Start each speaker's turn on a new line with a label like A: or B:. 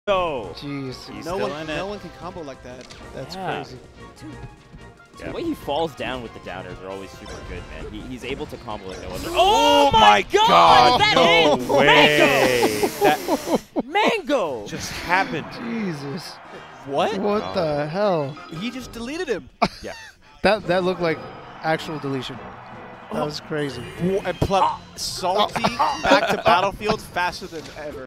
A: Oh,
B: Jeez.
C: No one can combo like that.
B: That's crazy.
A: The way he falls down with the downers are always super good, man. He's able to combo like no other.
D: Oh my God!
A: That
D: No
A: hit!
D: way! That
A: Mango!
D: just happened.
B: Jesus.
C: What?
B: What the hell?
C: He just deleted him.
D: Yeah.
B: That looked like actual deletion. That was crazy.
C: And Plup salty back to Battlefield faster than ever.